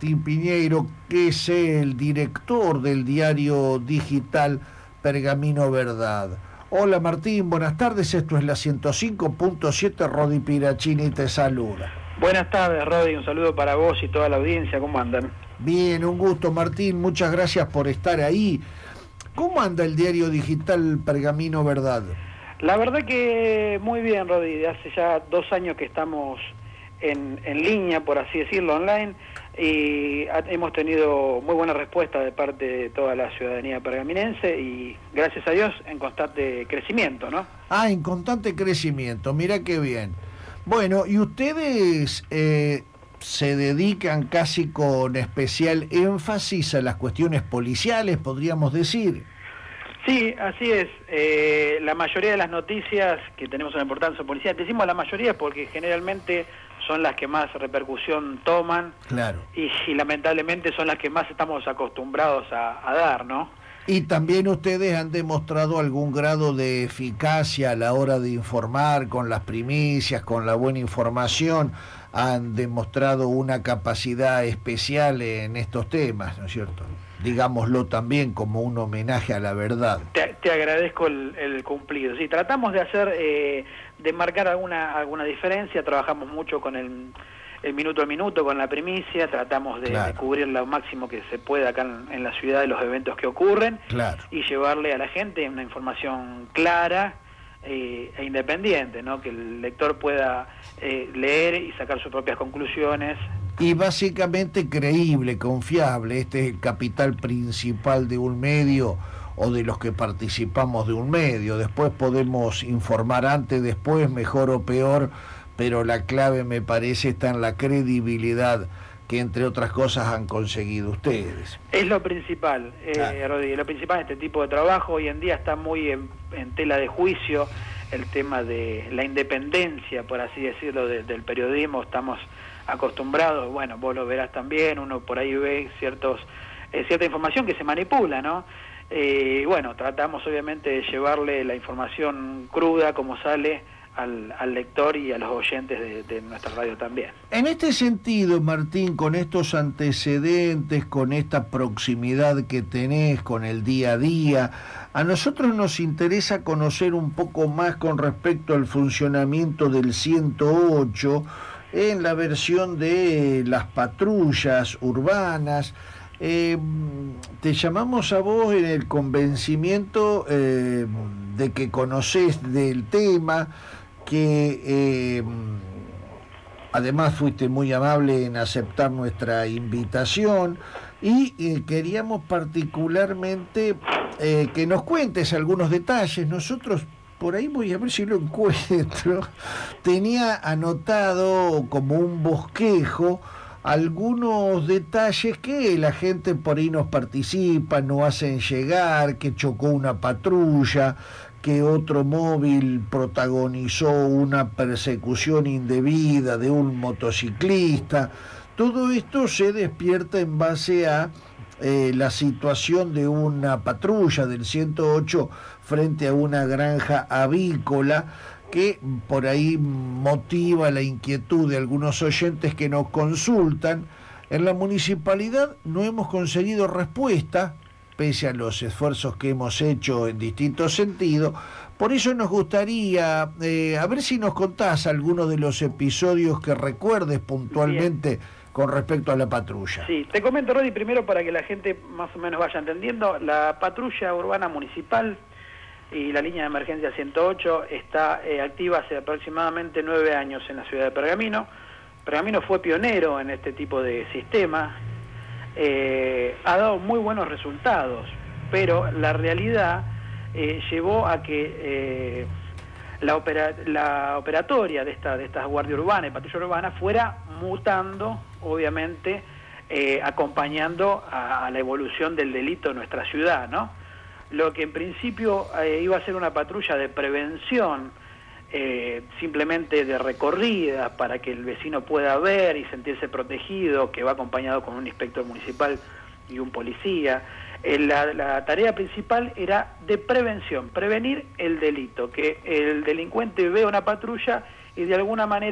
Martín Piñeiro, que es el director del diario digital Pergamino Verdad. Hola Martín, buenas tardes, esto es la 105.7, Rodi Piracini te saluda. Buenas tardes, Rodi, un saludo para vos y toda la audiencia, ¿cómo andan? Bien, un gusto Martín, muchas gracias por estar ahí. ¿Cómo anda el diario digital Pergamino Verdad? La verdad que muy bien, Rodi, hace ya 2 años que estamos en línea, por así decirlo, online, y hemos tenido muy buena respuesta de parte de toda la ciudadanía pergaminense y, gracias a Dios, en constante crecimiento, ¿no? Ah, en constante crecimiento, mira qué bien. Bueno, y ustedes se dedican casi con especial énfasis a las cuestiones policiales, podríamos decir. Sí, así es. La mayoría de las noticias que tenemos una importancia policial, decimos la mayoría porque generalmente son las que más repercusión toman. Claro. Y lamentablemente son las que más estamos acostumbrados a dar, ¿no? Y también ustedes han demostrado algún grado de eficacia a la hora de informar con las primicias, con la buena información, han demostrado una capacidad especial en estos temas, ¿no es cierto? Digámoslo también como un homenaje a la verdad. Te agradezco el cumplido. Sí, tratamos de hacer, de marcar alguna diferencia, trabajamos mucho con el minuto a minuto, con la primicia, tratamos de cubrir lo máximo que se pueda acá en la ciudad de los eventos que ocurren, y llevarle a la gente una información clara e independiente, ¿no? Que el lector pueda leer y sacar sus propias conclusiones. Y básicamente creíble, confiable, este es el capital principal de un medio o de los que participamos de un medio. Después podemos informar antes, después, mejor o peor, pero la clave me parece está en la credibilidad que entre otras cosas han conseguido ustedes. Es lo principal, Rodi, lo principal en este tipo de trabajo. Hoy en día está muy en tela de juicio el tema de la independencia, por así decirlo, del periodismo. Estamos acostumbrados, bueno, vos lo verás también, uno por ahí ve cierta información que se manipula, ¿no? Bueno, tratamos obviamente de llevarle la información cruda como sale al lector y a los oyentes de nuestra radio también. En este sentido, Martín, con estos antecedentes, con esta proximidad que tenés con el día a día, a nosotros nos interesa conocer un poco más con respecto al funcionamiento del 108 en la versión de las patrullas urbanas. Te llamamos a vos en el convencimiento de que conocés del tema, que además fuiste muy amable en aceptar nuestra invitación y queríamos particularmente que nos cuentes algunos detalles. Nosotros, por ahí voy a ver si lo encuentro, tenía anotado como un bosquejo algunos detalles que la gente por ahí nos participa, nos hacen llegar, que chocó una patrulla, que otro móvil protagonizó una persecución indebida de un motociclista. Todo esto se despierta en base a la situación de una patrulla del 108 frente a una granja avícola, que por ahí motiva la inquietud de algunos oyentes que nos consultan. En la municipalidad no hemos conseguido respuesta, pese a los esfuerzos que hemos hecho en distintos sentidos. Por eso nos gustaría, a ver si nos contás algunos de los episodios que recuerdes puntualmente con respecto a la patrulla. Sí, te comento, Rodi, primero para que la gente más o menos vaya entendiendo. La patrulla urbana municipal y la línea de emergencia 108 está activa hace aproximadamente 9 años en la ciudad de Pergamino. Pergamino fue pionero en este tipo de sistema, ha dado muy buenos resultados, pero la realidad llevó a que la operatoria de estas guardias urbanas y patrulla urbana fuera mutando, obviamente, acompañando a la evolución del delito en nuestra ciudad, ¿no? Lo que en principio iba a ser una patrulla de prevención, simplemente de recorrida para que el vecino pueda ver y sentirse protegido, que va acompañado con un inspector municipal y un policía. La tarea principal era de prevención, prevenir el delito, que el delincuente vea una patrulla y de alguna manera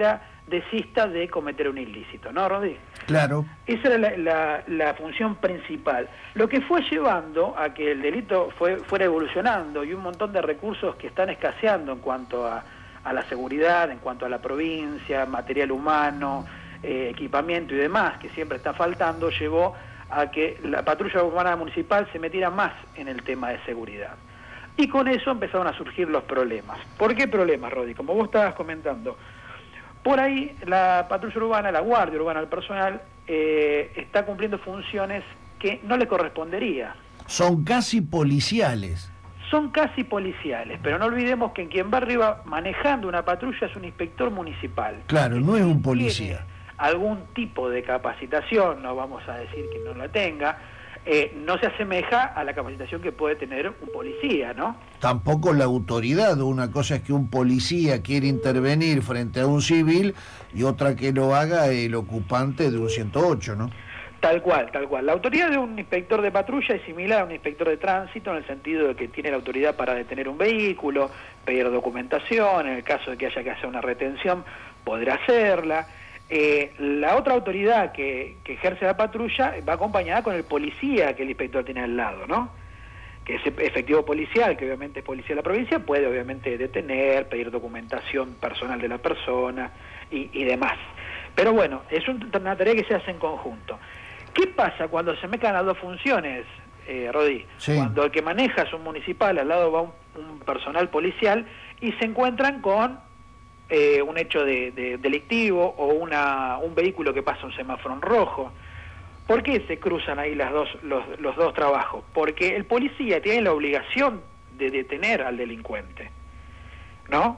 desista de cometer un ilícito, ¿no, Rodi? Claro. Esa era la función principal. Lo que fue llevando a que el delito fuera evolucionando y un montón de recursos que están escaseando en cuanto a la seguridad, en cuanto a la provincia, material humano, equipamiento y demás, que siempre está faltando, llevó a que la patrulla urbana municipal se metiera más en el tema de seguridad. Y con eso empezaron a surgir los problemas. ¿Por qué problemas, Rodi? Como vos estabas comentando, por ahí la patrulla urbana, la guardia urbana, el personal, está cumpliendo funciones que no le correspondería. Son casi policiales. Son casi policiales, pero no olvidemos que quien va arriba manejando una patrulla es un inspector municipal. Claro, no es un policía. Tiene algún tipo de capacitación, no vamos a decir que no la tenga, no se asemeja a la capacitación que puede tener un policía, ¿no? Tampoco la autoridad. Una cosa es que un policía quiere intervenir frente a un civil y otra que lo haga el ocupante de un 108, ¿no? Tal cual, tal cual. La autoridad de un inspector de patrulla es similar a un inspector de tránsito en el sentido de que tiene la autoridad para detener un vehículo, pedir documentación, en el caso de que haya que hacer una retención, podrá hacerla. La otra autoridad que ejerce la patrulla va acompañada con el policía que el inspector tiene al lado, ¿no? Que ese efectivo policial, que obviamente es policía de la provincia, puede obviamente detener, pedir documentación personal de la persona y demás. Pero bueno, es una tarea que se hace en conjunto. ¿Qué pasa cuando se mezclan las dos funciones, Rodi? Sí. Cuando el que maneja es un municipal, al lado va un personal policial y se encuentran con un hecho delictivo o un vehículo que pasa un semáforo en rojo. ¿Por qué se cruzan ahí los dos trabajos? Porque el policía tiene la obligación de detener al delincuente, ¿no?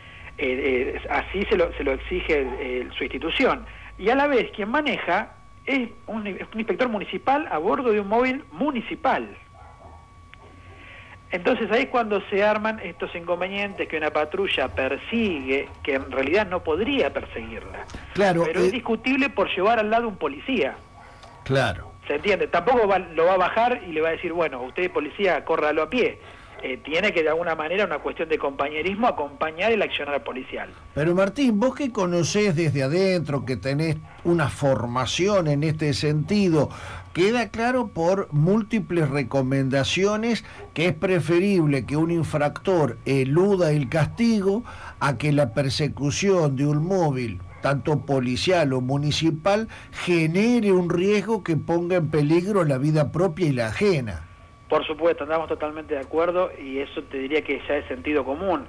Así se lo exige su institución. Y a la vez quien maneja es un inspector municipal a bordo de un móvil municipal. Entonces ahí es cuando se arman estos inconvenientes que una patrulla persigue, que en realidad no podría perseguirla. Claro, pero es discutible por llevar al lado un policía. Claro. ¿Se entiende? Tampoco lo va a bajar y le va a decir, bueno, usted policía, córralo a pie. Tiene que de alguna manera, una cuestión de compañerismo, acompañar el accionar policial. Pero Martín, vos que conocés desde adentro, que tenés una formación en este sentido, queda claro por múltiples recomendaciones que es preferible que un infractor eluda el castigo a que la persecución de un móvil, tanto policial o municipal, genere un riesgo que ponga en peligro la vida propia y la ajena. Por supuesto, andamos totalmente de acuerdo y eso te diría que ya es sentido común.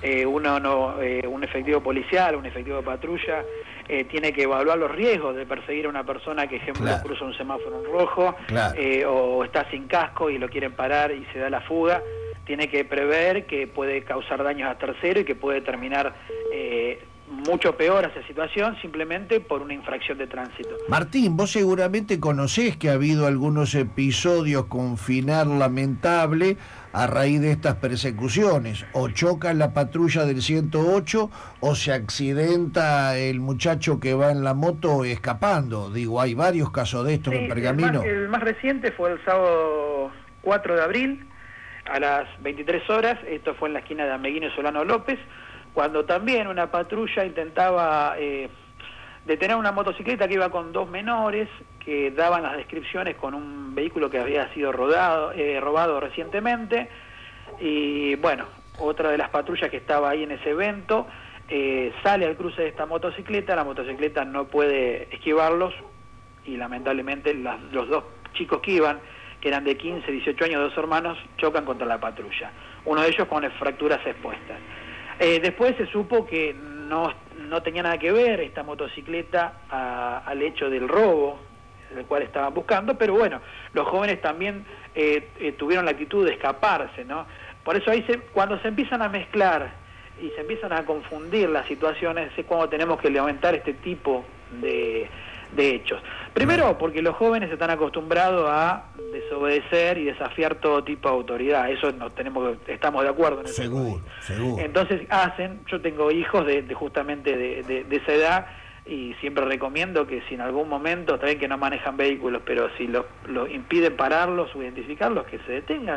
Un efectivo policial, un efectivo de patrulla, tiene que evaluar los riesgos de perseguir a una persona que, ejemplo, claro, cruza un semáforo en rojo, claro, o está sin casco y lo quieren parar y se da la fuga. Tiene que prever que puede causar daños a terceros y que puede terminar mucho peor esa situación simplemente por una infracción de tránsito. Martín, vos seguramente conocés que ha habido algunos episodios con final lamentable a raíz de estas persecuciones. O choca la patrulla del 108 o se accidenta el muchacho que va en la moto escapando. Digo, hay varios casos de estos, sí, en Pergamino. El más reciente fue el sábado 4 de abril a las 23 horas. Esto fue en la esquina de Ameguino y Solano López, cuando también una patrulla intentaba detener una motocicleta que iba con dos menores que daban las descripciones con un vehículo que había sido robado recientemente. Y bueno, otra de las patrullas que estaba ahí en ese evento sale al cruce de esta motocicleta, la motocicleta no puede esquivarlos y lamentablemente los dos chicos que iban, que eran de 15, 18 años, dos hermanos, chocan contra la patrulla. Uno de ellos con fracturas expuestas. Después se supo que no tenía nada que ver esta motocicleta al hecho del robo, el cual estaban buscando, pero bueno, los jóvenes también tuvieron la actitud de escaparse, ¿no? Por eso ahí cuando se empiezan a mezclar y se empiezan a confundir las situaciones, es cuando tenemos que levantar este tipo de hechos. Primero, porque los jóvenes están acostumbrados a desobedecer y desafiar todo tipo de autoridad. Eso estamos de acuerdo en eso. Seguro. Entonces yo tengo hijos justamente de esa edad y siempre recomiendo que si en algún momento, también que no manejan vehículos, pero si los impiden pararlos o identificarlos, que se detengan.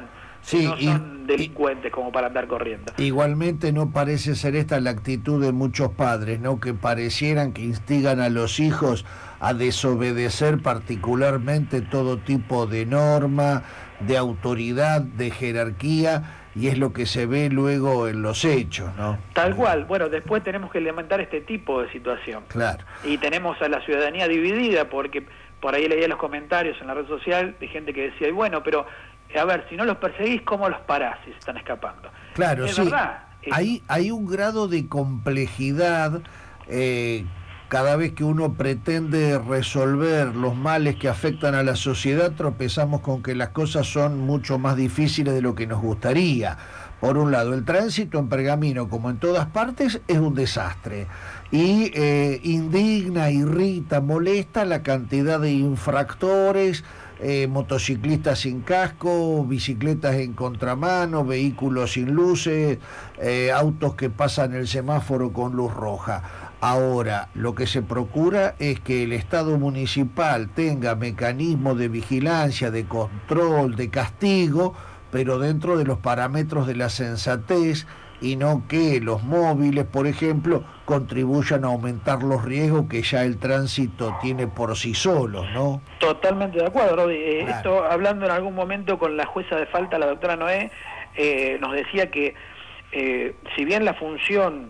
Sí, no son delincuentes como para andar corriendo. Igualmente no parece ser esta la actitud de muchos padres, ¿no? Que parecieran que instigan a los hijos a desobedecer particularmente todo tipo de norma, de autoridad, de jerarquía, y es lo que se ve luego en los hechos, ¿no? Tal cual. Bueno, después tenemos que lamentar este tipo de situación. Claro. Y tenemos a la ciudadanía dividida, porque por ahí leía los comentarios en la red social de gente que decía, y bueno, pero a ver, si no los perseguís, ¿cómo los parás si se están escapando? Claro, es sí. Verdad. Hay un grado de complejidad cada vez que uno pretende resolver los males que afectan a la sociedad, tropezamos con que las cosas son mucho más difíciles de lo que nos gustaría. Por un lado, el tránsito en Pergamino, como en todas partes, es un desastre. Y indigna, irrita, molesta la cantidad de infractores, motociclistas sin casco, bicicletas en contramano, vehículos sin luces, autos que pasan el semáforo con luz roja. Ahora, lo que se procura es que el Estado municipal tenga mecanismos de vigilancia, de control, de castigo, pero dentro de los parámetros de la sensatez, y no que los móviles, por ejemplo, contribuyan a aumentar los riesgos que ya el tránsito tiene por sí solos, ¿no? Totalmente de acuerdo, Rodi. Claro. Esto, hablando en algún momento con la jueza de falta, la doctora Noé, nos decía que si bien la función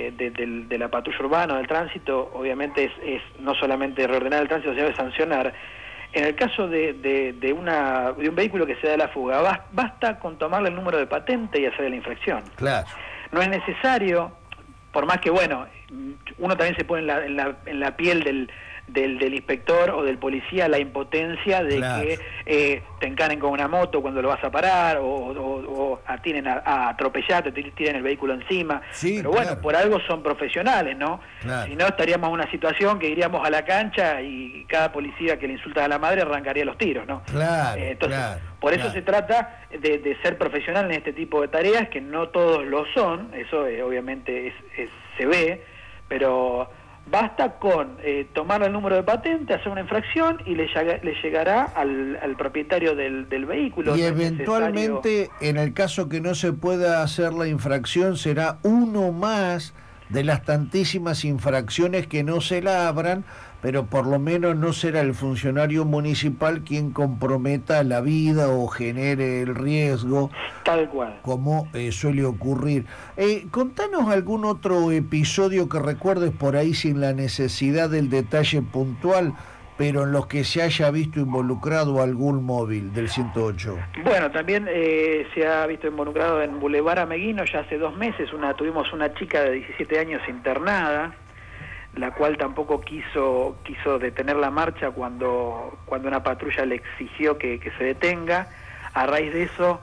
de la patrulla urbana, del tránsito, obviamente es no solamente reordenar el tránsito, sino de sancionar, en el caso de un vehículo que se da la fuga, basta con tomarle el número de patente y hacer la infracción. Claro. No es necesario, por más que, bueno, uno también se pone en la piel del inspector o del policía, la impotencia de Claro. que te encaren con una moto cuando lo vas a parar, o tienen a atropellarte, te tiren el vehículo encima. Sí, pero bueno, claro. por algo son profesionales, ¿no? Claro. Si no, estaríamos en una situación que iríamos a la cancha y cada policía que le insulta a la madre arrancaría los tiros, ¿no? Claro, Entonces, claro, por eso claro. se trata de ser profesional en este tipo de tareas, que no todos lo son, eso obviamente se ve, pero basta con tomar el número de patente, hacer una infracción y le llegará al propietario del vehículo. Y No es eventualmente, en el caso que no se pueda hacer la infracción, será uno más de las tantísimas infracciones que no se labran, pero por lo menos no será el funcionario municipal quien comprometa la vida o genere el riesgo, tal cual. como suele ocurrir. Contanos algún otro episodio que recuerdes por ahí sin la necesidad del detalle puntual, pero en los que se haya visto involucrado algún móvil del 108. Bueno, también se ha visto involucrado en Boulevard Ameguino ya hace 2 meses. Tuvimos una chica de 17 años internada, la cual tampoco quiso detener la marcha cuando una patrulla le exigió que se detenga. A raíz de eso,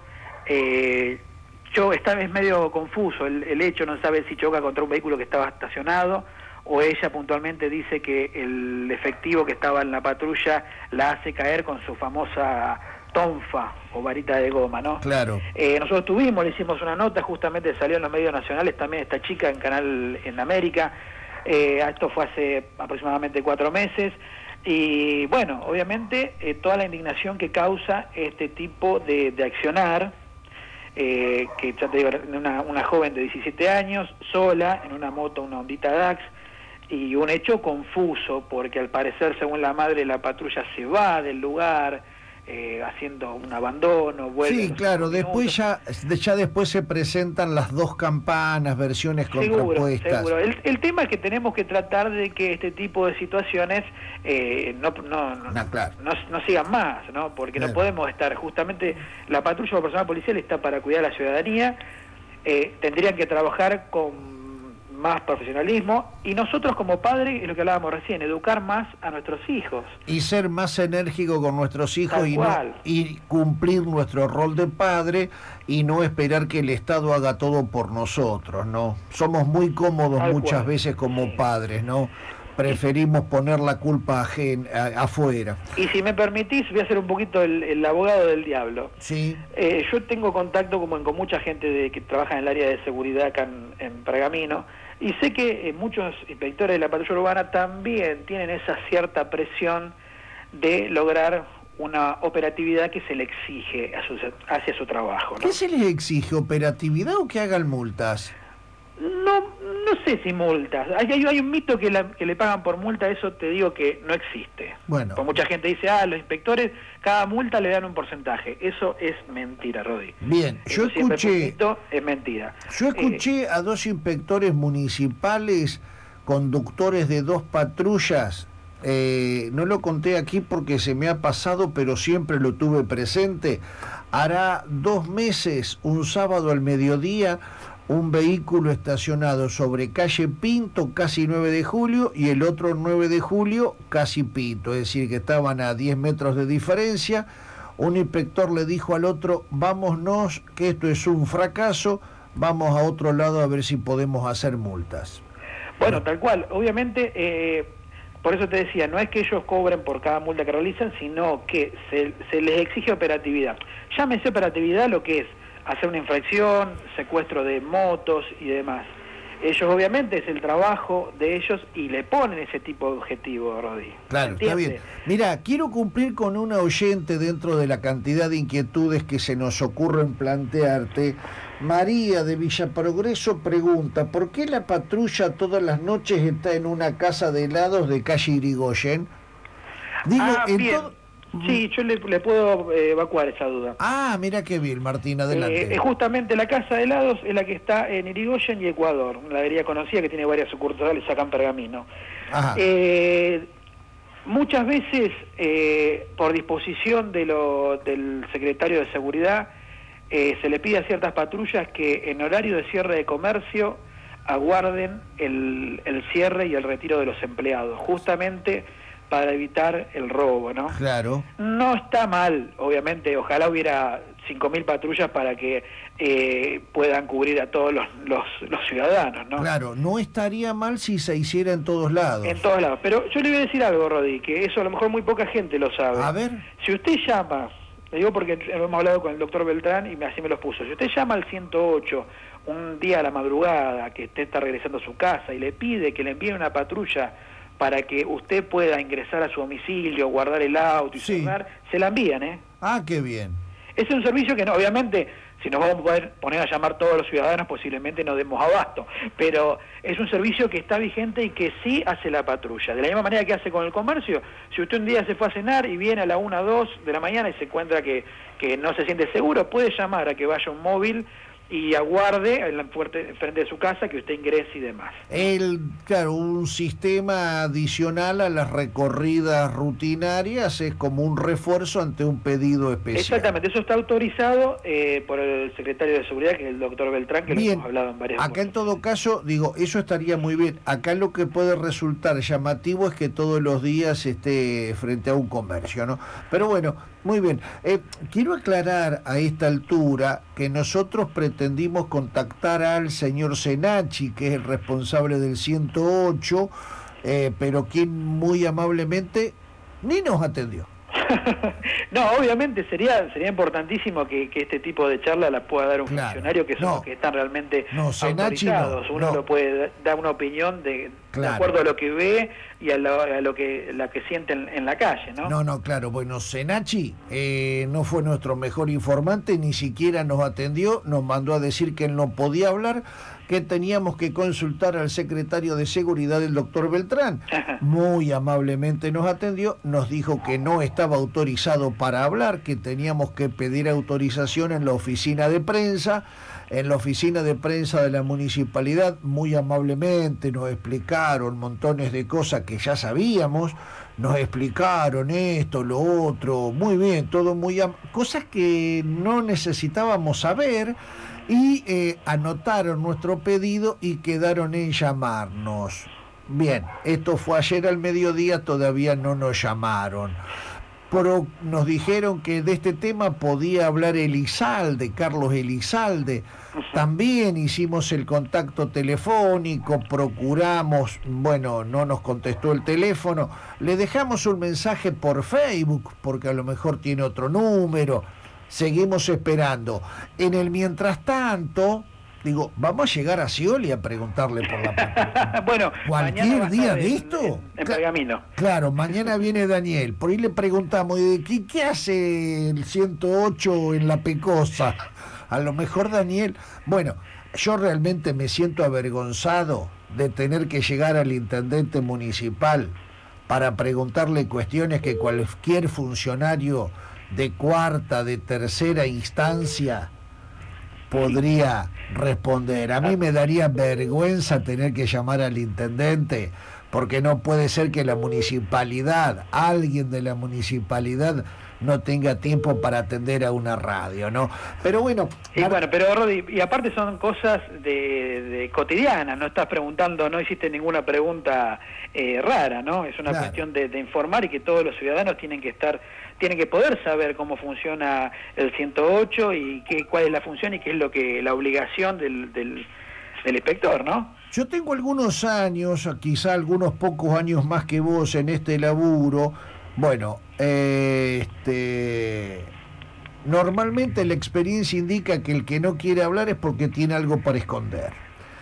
esta vez medio confuso el hecho, no sabe si choca contra un vehículo que estaba estacionado, o ella puntualmente dice que el efectivo que estaba en la patrulla la hace caer con su famosa tonfa o varita de goma, ¿no? Claro. Nosotros le hicimos una nota, justamente salió en los medios nacionales también esta chica en América. Esto fue hace aproximadamente 4 meses. Y bueno, obviamente toda la indignación que causa este tipo de accionar, que ya te digo, una joven de 17 años, sola, en una moto, una Hondita Dax, y un hecho confuso, porque al parecer, según la madre, la patrulla se va del lugar, haciendo un abandono, vuelve. Sí, claro, después ya después se presentan las dos campanas, versiones contrapuestas. Seguro. El tema es que tenemos que tratar de que este tipo de situaciones no sigan más, ¿no? Porque claro, no podemos estar, justamente la patrulla o personal policial está para cuidar a la ciudadanía, tendrían que trabajar con más profesionalismo, y nosotros como padres, es lo que hablábamos recién, educar más a nuestros hijos. Y ser más enérgico con nuestros hijos y cumplir nuestro rol de padre, y no esperar que el Estado haga todo por nosotros, ¿no? Somos muy cómodos muchas veces como padres, ¿no? Preferimos poner la culpa afuera. Y si me permitís, voy a ser un poquito el abogado del diablo. Sí. Yo tengo contacto con mucha gente que trabaja en el área de seguridad acá en Pergamino, y sé que muchos inspectores de la patrulla urbana también tienen esa cierta presión de lograr una operatividad que se le exige hacia su trabajo, ¿no? ¿Qué se les exige? ¿Operatividad o que hagan multas? No sé si multas. Hay un mito que le pagan por multa, eso te digo que no existe. Bueno. Pues mucha gente dice, los inspectores, cada multa le dan un porcentaje. Eso es mentira, Rodi. Bien, eso es mentira. Yo escuché a 2 inspectores municipales, conductores de 2 patrullas, no lo conté aquí porque se me ha pasado, pero siempre lo tuve presente. Hará 2 meses, un sábado al mediodía, un vehículo estacionado sobre calle Pinto, casi 9 de julio, y el otro 9 de julio, casi Pinto, es decir, que estaban a 10 metros de diferencia. Un inspector le dijo al otro, vámonos, que esto es un fracaso, vamos a otro lado a ver si podemos hacer multas. Bueno, tal cual, obviamente, por eso te decía, no es que ellos cobren por cada multa que realizan, sino que se les exige operatividad. Llámese operatividad lo que es hacer una infracción, secuestro de motos y demás. Ellos obviamente es el trabajo de ellos y le ponen ese tipo de objetivo, Rodi. Claro, está bien. Mira, quiero cumplir con una oyente dentro de la cantidad de inquietudes que se nos ocurren plantearte. María de Villa Progreso pregunta, ¿por qué la patrulla todas las noches está en una casa de helados de calle Irigoyen? Digo, bien. Sí, yo le puedo evacuar esa duda. Mira qué bien, Martín, adelante. Justamente la casa de helados es la que está en Irigoyen y Ecuador, una heladería conocida que tiene varias sucursales acá en Pergamino. Ajá. Muchas veces, por disposición del secretario de Seguridad, se le pide a ciertas patrullas que en horario de cierre de comercio aguarden el cierre y el retiro de los empleados, justamente para evitar el robo, ¿no? Claro. No está mal, obviamente, ojalá hubiera 5.000 patrullas para que puedan cubrir a todos los ciudadanos, ¿no? Claro, no estaría mal si se hiciera en todos lados. En todos lados, pero yo le voy a decir algo, Rodi, que eso a lo mejor muy poca gente lo sabe. A ver. Si usted llama, le digo porque hemos hablado con el doctor Beltrán y así me los puso, si usted llama al 108 un día a la madrugada que usted está regresando a su casa y le pide que le envíe una patrulla para que usted pueda ingresar a su domicilio, guardar el auto y cerrar, se la envían, ¿eh? Qué bien. Es un servicio que, no, obviamente, si nos vamos a poner a llamar todos los ciudadanos, posiblemente no demos abasto, pero es un servicio que está vigente y que sí hace la patrulla. De la misma manera que hace con el comercio, si usted un día se fue a cenar y viene a la 1 o 2 de la mañana y se encuentra que no se siente seguro, puede llamar a que vaya un móvil y aguarde frente de su casa que usted ingrese y demás. Claro, un sistema adicional a las recorridas rutinarias es como un refuerzo ante un pedido especial. Exactamente, eso está autorizado por el secretario de Seguridad, que es el doctor Beltrán, que bien, lo hemos hablado en varias acá en todo caso, digo, eso estaría muy bien. Acá lo que puede resultar llamativo es que todos los días esté frente a un comercio, ¿no? Pero bueno, muy bien. Quiero aclarar a esta altura que nosotros pretendimos contactar al señor Senachi, que es el responsable del 108, pero quien muy amablemente ni nos atendió. No, obviamente sería importantísimo que este tipo de charla la pueda dar un funcionario que son los que están realmente autorizados. Uno lo puede dar una opinión de acuerdo a lo que ve y a lo que siente en la calle, ¿no? No, claro. Bueno, Senachi no fue nuestro mejor informante, ni siquiera nos atendió, nos mandó a decir que él no podía hablar, que teníamos que consultar al secretario de Seguridad, el doctor Beltrán. Muy amablemente nos atendió, nos dijo que no estaba autorizado para hablar, que teníamos que pedir autorización en la oficina de prensa. En la oficina de prensa de la municipalidad, muy amablemente nos explicaron montones de cosas que ya sabíamos, nos explicaron esto, lo otro, muy bien, todo muy... cosas que no necesitábamos saber, y anotaron nuestro pedido y quedaron en llamarnos. Bien, esto fue ayer al mediodía, todavía no nos llamaron. Pero nos dijeron que de este tema podía hablar Elizalde, Carlos Elizalde. También hicimos el contacto telefónico, procuramos, bueno, no nos contestó el teléfono, le dejamos un mensaje por Facebook, porque a lo mejor tiene otro número, seguimos esperando. En el mientras tanto, Digo, ¿vamos a llegar a Scioli a preguntarle por la patrulla? Bueno, cualquier día de esto. En Pergamino. Claro, mañana viene Daniel. Por ahí le preguntamos, ¿qué hace el 108 en la Pecosa? A lo mejor Daniel... Bueno, yo realmente me siento avergonzado de tener que llegar al intendente municipal para preguntarle cuestiones que cualquier funcionario de cuarta, de tercera instancia podría responder. A mí me daría vergüenza tener que llamar al intendente, porque no puede ser que la municipalidad, alguien de la municipalidad, no tenga tiempo para atender a una radio, ¿no? Pero bueno... Y bueno, pero Rodi, y aparte son cosas de cotidianas, no estás preguntando, no hiciste ninguna pregunta rara, ¿no? Es una cuestión de informar, y que todos los ciudadanos tienen que poder saber cómo funciona el 108 y cuál es la función y qué es la obligación del inspector, ¿no? Yo tengo algunos años, quizá algunos pocos años más que vos en este laburo. Bueno, normalmente la experiencia indica que el que no quiere hablar es porque tiene algo para esconder.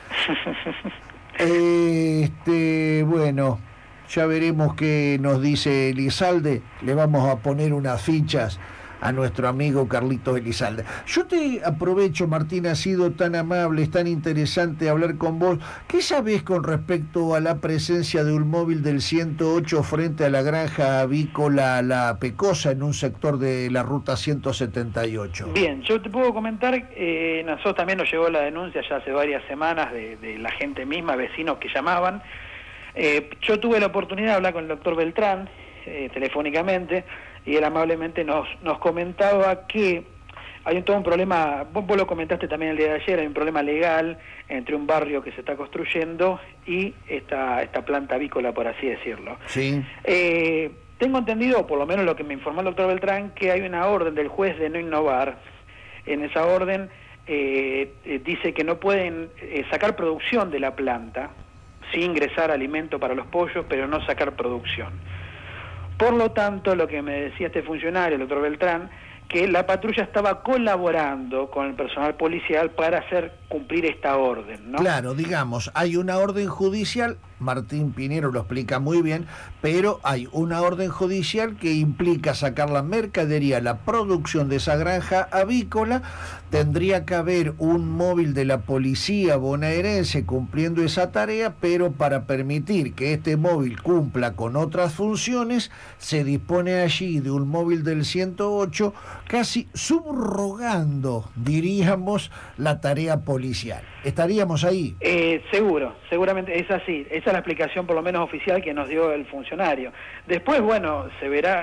Bueno, ya veremos qué nos dice Elizalde. Le vamos a poner unas fichas a nuestro amigo Carlitos Elizalde. Yo te aprovecho, Martín, ha sido tan amable, es tan interesante hablar con vos. ¿Qué sabés con respecto a la presencia de un móvil del 108 frente a la granja avícola La Pecosa en un sector de la ruta 178? Bien, yo te puedo comentar, nosotros también nos llegó la denuncia ya hace varias semanas de la gente misma, vecinos que llamaban. Yo tuve la oportunidad de hablar con el doctor Beltrán telefónicamente, y él amablemente nos comentaba que hay todo un problema, vos lo comentaste también el día de ayer, hay un problema legal entre un barrio que se está construyendo y esta planta avícola, por así decirlo. Sí. Tengo entendido, por lo menos lo que me informó el doctor Beltrán, que hay una orden del juez de no innovar. En esa orden dice que no pueden sacar producción de la planta, sí ingresar alimento para los pollos, pero no sacar producción. Por lo tanto, lo que me decía este funcionario, el doctor Beltrán, que la patrulla estaba colaborando con el personal policial para hacer cumplir esta orden, ¿no? Claro, digamos, hay una orden judicial, Martín Pinero lo explica muy bien, pero hay una orden judicial que implica sacar la mercadería, la producción de esa granja avícola. Tendría que haber un móvil de la policía bonaerense cumpliendo esa tarea, pero para permitir que este móvil cumpla con otras funciones, se dispone allí de un móvil del 108, casi subrogando, diríamos, la tarea policial. ¿Estaríamos ahí? Seguramente es así. Esa es la explicación, por lo menos oficial, que nos dio el funcionario. Después, bueno, se verá,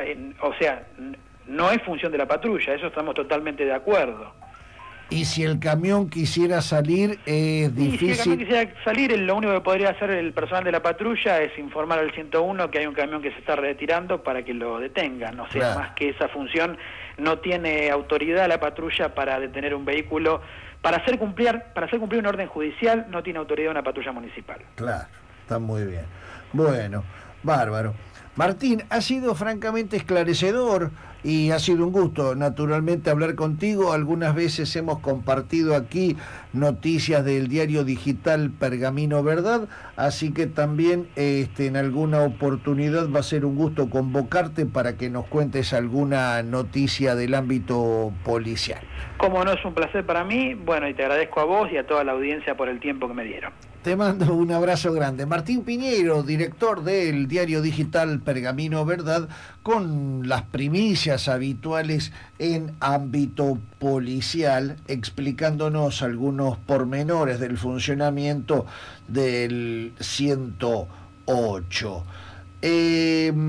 no es función de la patrulla, eso estamos totalmente de acuerdo. Y si el camión quisiera salir, es difícil. Y si el camión quisiera salir, lo único que podría hacer el personal de la patrulla es informar al 101 que hay un camión que se está retirando para que lo detengan. O sea, claro, más que esa función, no tiene autoridad la patrulla para detener un vehículo. Para hacer cumplir una orden judicial, no tiene autoridad una patrulla municipal. Claro, está muy bien. Bueno, bárbaro. Martín, ha sido francamente esclarecedor y ha sido un gusto, naturalmente, hablar contigo. Algunas veces hemos compartido aquí noticias del diario digital Pergamino Verdad, así que también en alguna oportunidad va a ser un gusto convocarte para que nos cuentes alguna noticia del ámbito policial. Como no, es un placer para mí, bueno, y te agradezco a vos y a toda la audiencia por el tiempo que me dieron. Te mando un abrazo grande. Martín Piñero, director del diario digital Pergamino Verdad, con las primicias habituales en ámbito policial, explicándonos algunos pormenores del funcionamiento del 108.